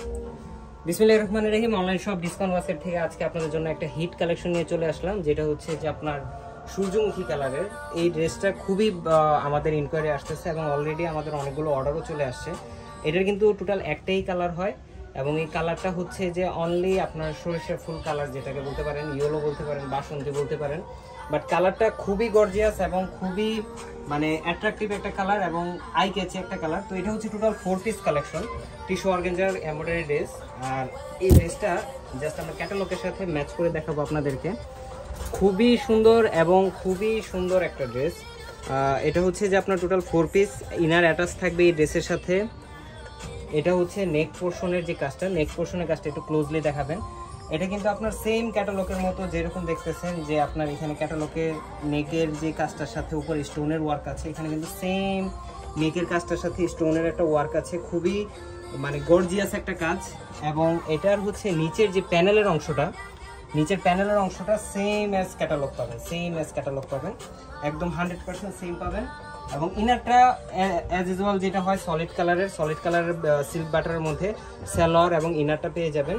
বিসমিল্লাহির রহমানির রহিম। অনলাইন শপ ডিসকাউন্ট ওয়াসেট থেকে আজকে আপনাদের জন্য একটা হিট কালেকশন নিয়ে চলে আসলাম, যেটা হচ্ছে যে আপনার সূর্যমুখী কালারের। এই ড্রেসটা খুবই আমাদের ইনকোয়ারি আসতেছে এবং অলরেডি আমাদের অনেকগুলো অর্ডারও চলে আসছে। এটার কিন্তু টোটাল একটাই কালার হয় এবং এই কালারটা হচ্ছে যে অনলি আপনার সরিষা ফুল কালার, যেটাকে বলতে পারেন ইয়েলো বলতে পারেন, বাসন্তী বলতে পারেন। বাট কালারটা খুবই গর্জিয়াস এবং খুবই মানে অ্যাট্রাকটিভ একটা কালার এবং আই ক্যাচি একটা কালার। তো এটা হচ্ছে total 4 piece collection, tissue organza embroidery dress. আর এই ড্রেসটা জাস্ট আমরা ক্যাটালগের সাথে ম্যাচ করে দেখাবো আপনাদেরকে। খুবই সুন্দর এবং খুবই সুন্দর একটা ড্রেস। এটা হচ্ছে যে আপনার টোটাল 4 পিস ইনার অ্যাটাচ থাকবে এই ড্রেসের সাথে। এটা হচ্ছে নেক পোর্শনের যে কাজটা, নেক পোর্শনের কাজটা একটু ক্লোজলি দেখাবেন। এটা কিন্তু আপনার সেম ক্যাটালগের মতো যেরকম দেখতেছেন যে আপনার এখানে ক্যাটালগের নেকের যে কাজটার সাথে উপর স্টোনের ওয়ার্ক আছে, এখানে কিন্তু সেম নেকের কাজটার সাথে স্টোনের একটা ওয়ার্ক আছে। খুবই মানে গর্জিয়াস একটা কাজ। এবং এটার হচ্ছে নিচের যে প্যানেলের অংশটা, নিচের প্যানেলের অংশটা সেম অ্যাজ ক্যাটালগ পাবেন, সেম অ্যাজ ক্যাটালগ পাবেন, একদম 100% সেম পাবেন। এবং ইনারটা অ্যাজ ইউজুয়াল যেটা হয় সলিড কালারের সিল্ক বাটারের মধ্যে সালোয়ার এবং ইনারটা পেয়ে যাবেন।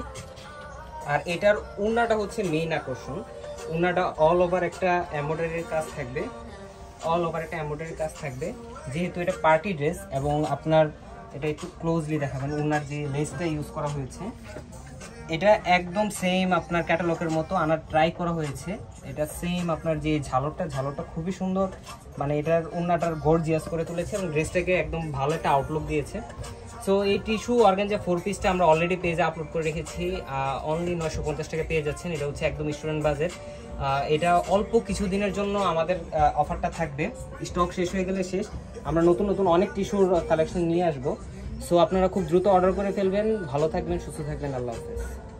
আর এটার ওড়নাটা হচ্ছে মেইন আকর্ষণ। ওড়নাটা অল ওভার একটা এমব্রয়ডারির কাজ থাকবে, অল ওভার একটা এমব্রয়ডারির কাজ থাকবে। যেহেতু এটা পার্টি ড্রেস এবং আপনার এটা একটু ক্লোজলি দেখাবেন, ওড়নার যে লেসটা ইউজ করা হয়েছে এটা একদম সেম আপনার ক্যাটালগের মতো আনার ট্রাই করা হয়েছে। এটা সেম আপনার যে ঝালরটা খুবই সুন্দর, মানে এটার ওড়নাটার গর্জিয়াস করে তুলেছে এবং ড্রেসটাকে একদম ভালো একটা আউটলুক দিয়েছে। সো এই টিস্যু অর্গানজা 4 পিসটা আমরা অলরেডি পেজে আপলোড করে রেখেছি, অনলি 950 টাকা পেয়ে যাচ্ছেন। এটা হচ্ছে একদম স্টুডেন্ট বাজেট। এটা অল্প কিছু দিনের জন্য আমাদের অফারটা থাকবে, স্টক শেষ হয়ে গেলে শেষ। আমরা নতুন নতুন অনেক টিস্যুর কালেকশন নিয়ে আসবো। সো আপনারা খুব দ্রুত অর্ডার করে ফেলবেন। ভালো থাকবেন, সুস্থ থাকবেন, আল্লাহ হাফেজ।